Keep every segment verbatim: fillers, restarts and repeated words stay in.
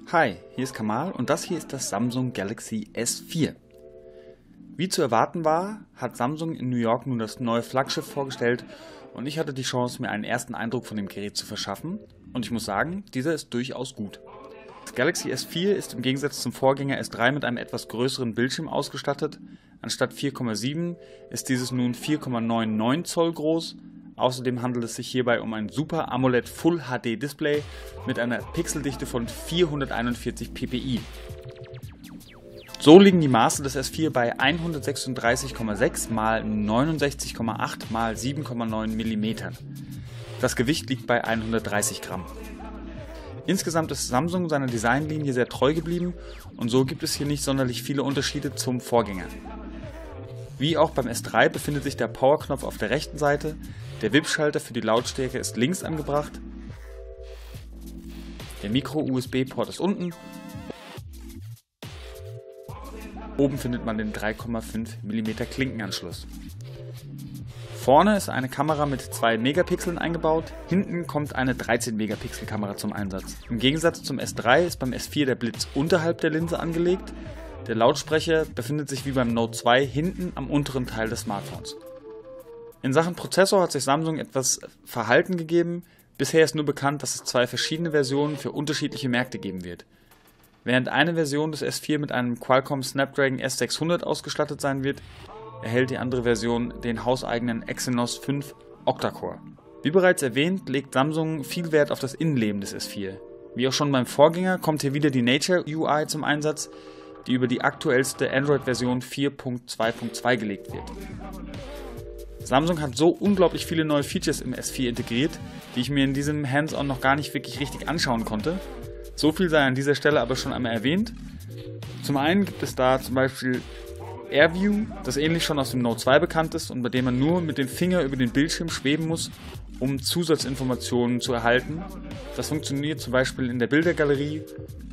Hi, hier ist Kamal und das hier ist das Samsung Galaxy S vier. Wie zu erwarten war, hat Samsung in New York nun das neue Flaggschiff vorgestellt und ich hatte die Chance, mir einen ersten Eindruck von dem Gerät zu verschaffen und ich muss sagen, dieser ist durchaus gut. Das Galaxy S vier ist im Gegensatz zum Vorgänger S drei mit einem etwas größeren Bildschirm ausgestattet. Anstatt vier Komma sieben ist dieses nun vier Komma neunundneunzig Zoll groß. Außerdem handelt es sich hierbei um ein Super AMOLED Full H D Display mit einer Pixeldichte von vierhunderteinundvierzig ppi. So liegen die Maße des S vier bei hundertsechsunddreißig Komma sechs mal neunundsechzig Komma acht mal sieben Komma neun Millimeter. Das Gewicht liegt bei hundertdreißig Gramm. Insgesamt ist Samsung seiner Designlinie sehr treu geblieben und so gibt es hier nicht sonderlich viele Unterschiede zum Vorgänger. Wie auch beim S drei befindet sich der Powerknopf auf der rechten Seite, der W I P-Schalter für die Lautstärke ist links angebracht, der Micro-U S B-Port ist unten, oben findet man den drei Komma fünf Millimeter Klinkenanschluss. Vorne ist eine Kamera mit zwei Megapixeln eingebaut, hinten kommt eine dreizehn Megapixel Kamera zum Einsatz. Im Gegensatz zum S drei ist beim S vier der Blitz unterhalb der Linse angelegt. Der Lautsprecher befindet sich wie beim Note zwei hinten am unteren Teil des Smartphones. In Sachen Prozessor hat sich Samsung etwas verhalten gegeben. Bisher ist nur bekannt, dass es zwei verschiedene Versionen für unterschiedliche Märkte geben wird. Während eine Version des S vier mit einem Qualcomm Snapdragon S sechshundert ausgestattet sein wird, erhält die andere Version den hauseigenen Exynos fünf Octa-Core. Wie bereits erwähnt, legt Samsung viel Wert auf das Innenleben des S vier. Wie auch schon beim Vorgänger kommt hier wieder die Nature U I zum Einsatz, die über die aktuellste Android-Version vier Punkt zwei Punkt zwei gelegt wird. Samsung hat so unglaublich viele neue Features im S vier integriert, die ich mir in diesem Hands-on noch gar nicht wirklich richtig anschauen konnte. So viel sei an dieser Stelle aber schon einmal erwähnt. Zum einen gibt es da zum Beispiel AirView, das ähnlich schon aus dem Note zwei bekannt ist und bei dem man nur mit dem Finger über den Bildschirm schweben muss, um Zusatzinformationen zu erhalten. Das funktioniert zum Beispiel in der Bildergalerie.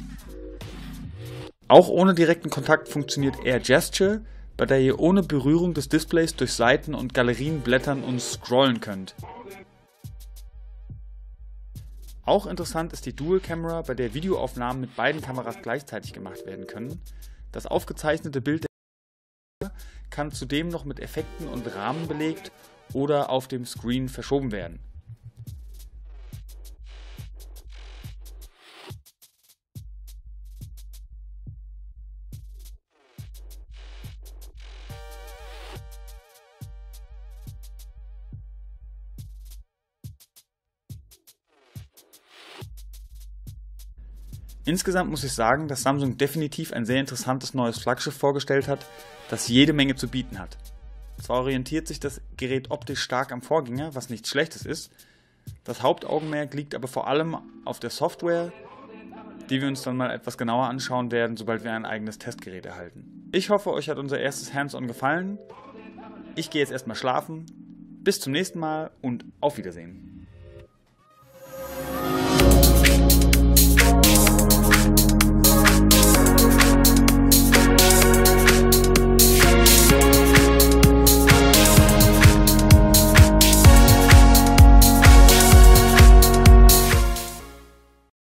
Auch ohne direkten Kontakt funktioniert Air Gesture, bei der ihr ohne Berührung des Displays durch Seiten und Galerien blättern und scrollen könnt. Auch interessant ist die Dual Camera, bei der Videoaufnahmen mit beiden Kameras gleichzeitig gemacht werden können. Das aufgezeichnete Bild der kann zudem noch mit Effekten und Rahmen belegt oder auf dem Screen verschoben werden. Insgesamt muss ich sagen, dass Samsung definitiv ein sehr interessantes neues Flaggschiff vorgestellt hat, das jede Menge zu bieten hat. Zwar orientiert sich das Gerät optisch stark am Vorgänger, was nichts Schlechtes ist, das Hauptaugenmerk liegt aber vor allem auf der Software, die wir uns dann mal etwas genauer anschauen werden, sobald wir ein eigenes Testgerät erhalten. Ich hoffe, euch hat unser erstes Hands-on gefallen. Ich gehe jetzt erstmal schlafen. Bis zum nächsten Mal und auf Wiedersehen.